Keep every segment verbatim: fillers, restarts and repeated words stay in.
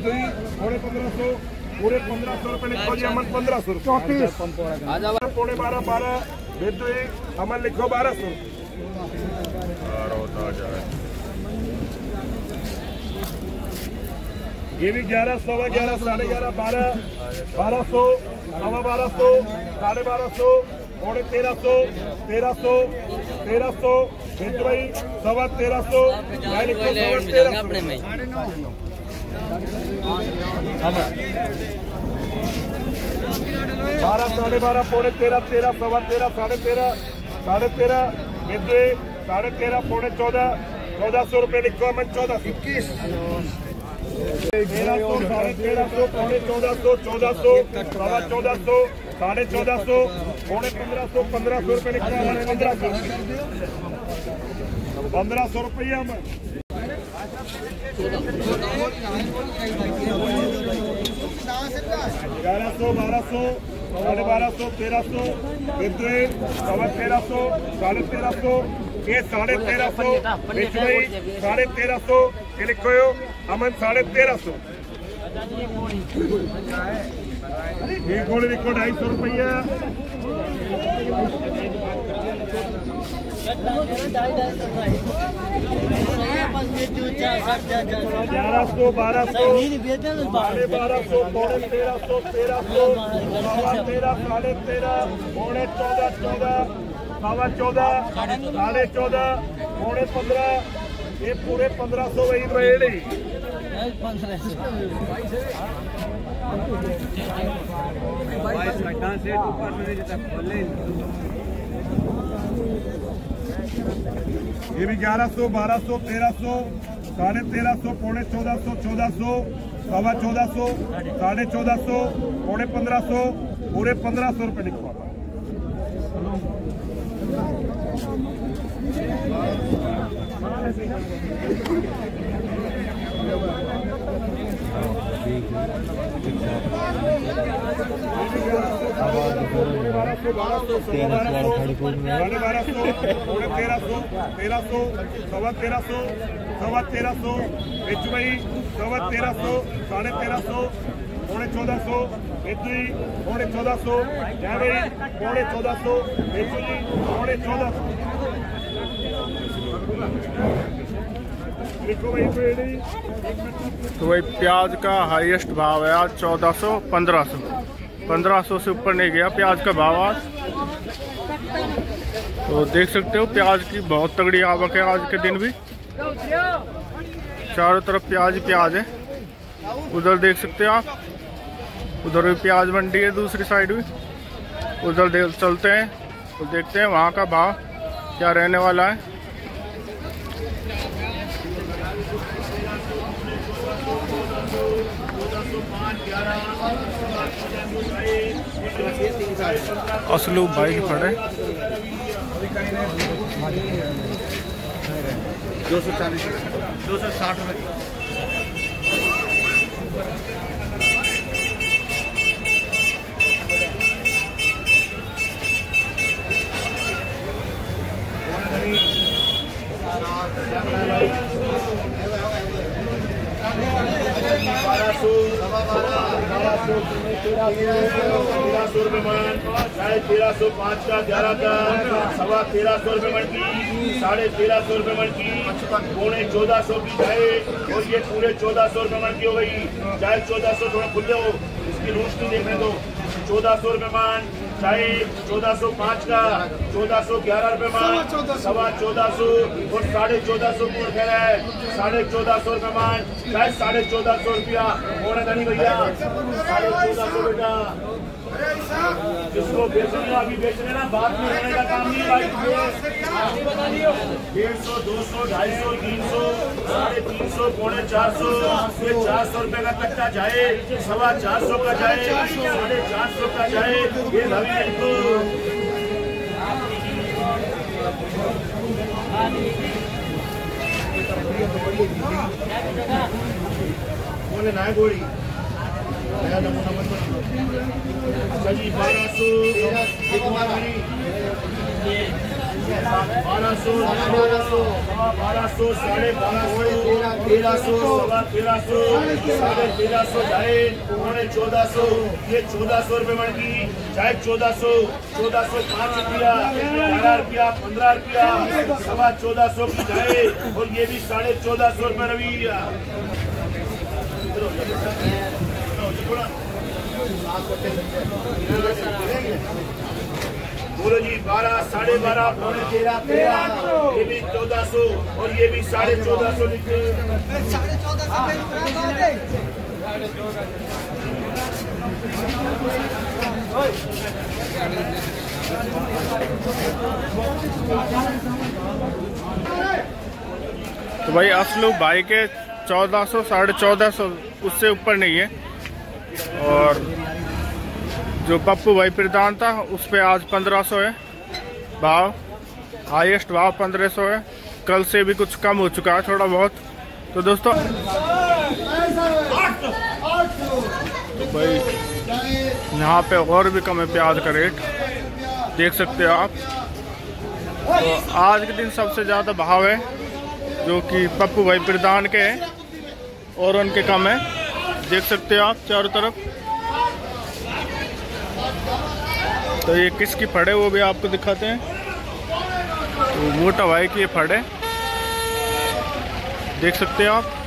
दुई पौने पंद्रह सौ पूरे पंद्रह सौ रुपए लिखो जी अमन पंद्रह सौ चौतीस पौने बारह बारह दुई अमन लिखो बारह सौ ये भी ग्यारह सवा ग्यारह साढ़े ग्यारह बारह बारह सौ सवा बारह सौ साढ़े बारह सौ पौने तेरह सौ तेरह सौ तेरह सौ भाई सवा तेरह सौ तेरह बारह साढ़े बारह पौने तेरह तेरह सवा तेरह साढ़े तेरह साढ़े तेरह साढ़े तेरह पौने चौदह चौदह सौ रुपये लिखो मैं चौदह इक्कीस तेरह सौ साढ़े तेरह सौ पौने चौदह सौ चौदह सौ सवा चौदह सौ साढ़े चौदह सौ पौने पंद्रह सौ पंद्रह सौ रुपये लिखो पंद्रह सौ पंद्रह सौ रुपया में ग्यारह सौ बारह सौ साढ़े बारह सौ तेरह सौ सवा तेरह सौ साढ़े तेरह सौ ये साढ़े तेरह सौ साढ़े तेरह सौ ये लिखो अमन साढ़े तेरह सौ ये घोड़े लिखो ढाई सौ रुपया ग्यारह सौ बारह सौ साढ़े बारह सौ पौने तेरह सौ तेरह सौ सवा तेरह साढ़े तेरह पौने चौदह चौदह सवा चौदह साढ़े चौदह पौने पंद्रह ये पूरे पंद्रह सौ वही रहेगी ये भी ग्यारह सौ बारह सौ तेरह सौ साढ़े तेरह सौ पौने चौदह सौ चौदह सौ सवा चौदह सौ साढ़े चौदह सौ पौने पंद्रह सौ पूरे पंद्रह सौ रुपये लिखवा साढ़े बारह सौ पौने तेरह सौ तेरह सौ सवा तेरह सौ सवा तेरह सौ एच भाई सवा तेरह सौ साढ़े तेरह सौ पौने चौदह सौ एच जी पौने चौदह सौ क्या भाई पौने चौदह सौ एच जी पौने चौदह सौ तो भाई प्याज का हाईएस्ट भाव है आज चौदह सौ पंद्रह सौ पंद्रह सौ से ऊपर नहीं गया प्याज का भाव आज। तो देख सकते हो प्याज की बहुत तगड़ी आवक है आज के दिन भी चारों तरफ प्याज ही प्याज है। उधर देख सकते हो आप उधर भी प्याज मंडी है दूसरी साइड भी उधर दे चलते हैं तो देखते हैं वहाँ का भाव क्या रहने वाला है। असलूब भाई खड़े दो सौ चालीस दो सौ साठ रुपये बारह सौ बारह सौ तेरह सौ रुपये मन साढ़े तेरह सौ पाँच का ग्यारह का सवा तेरह सौ रुपये मन की साढ़े तेरह सौ रुपये मन की पौने चौदह सौ की चाहे और ये पूरे चौदह सौ रुपये मन की हो गई चाहे चौदह सौ थोड़ा खुले हो इसकी रोशनी देखने दो चौदह सौ रुपये मान चाहे चौदह सौ पाँच का चौदह सौ ग्यारह रुपये मान सवा चौदह सौ और साढ़े चौदह सौ कौन कह रहा है साढ़े चौदह सौ रुपये मान चाहे साढ़े चौदह सौ रुपया कौन है नहीं भैया साढ़े चौदह सौ बेटा जिसको बेचने अभी बेचने ना बाद में होने का काम नहीं भाई डेढ़ सौ दो सौ ढाई सौ तीन सौ साढ़े तीन सौ पौने चार सौ ये चार सौ रुपए का कट्टा जाए सवा चार सौ का जाए साढ़े चार सौ का जाए ये भाभी बोले ना गोड़ी अच्छा जी बारह सौ बारह सौ सवा बारह सौ साढ़े बारह सौ तेरह सौ सवा तेरह सौ साढ़े तेरह सौ ढाई पौने चौदह सौ ये चौदह सौ रुपये मन की चाहे चौदह सौ चौदह सौ पाँच रुपया ग्यारह रुपया पंद्रह रुपया सवा चौदह सौ की जाए और ये भी साढ़े चौदह सौ रुपये रवि बोलो जी बारह साढ़े बारह पौने तेरह तेरह ये भी चौदह सौ और ये भी साढ़े चौदह सौ लिखे साढ़े चौदह सौ तो भाई असलू भाई के चौदह सौ साढ़े चौदह सौ उससे ऊपर नहीं है। और जो पप्पू भाई प्रधान था उस पे आज पंद्रह सौ है भाव, हाईएस्ट भाव पंद्रह सौ है। कल से भी कुछ कम हो चुका है थोड़ा बहुत। तो दोस्तों तो भाई यहाँ पे और भी कम है प्याज का रेट, देख सकते हो आप। तो आज के दिन सबसे ज़्यादा भाव है जो कि पप्पू भाई प्रधान के हैं और उनके कम है, देख सकते हो आप चारों तरफ। तो ये किसकी फड़ है वो भी आपको दिखाते हैं। तो मोटा भाई की ये फड़ है, देख सकते हो आप।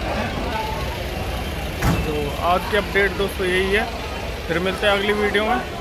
तो आज की अपडेट दोस्तों यही है, फिर मिलते हैं अगली वीडियो में।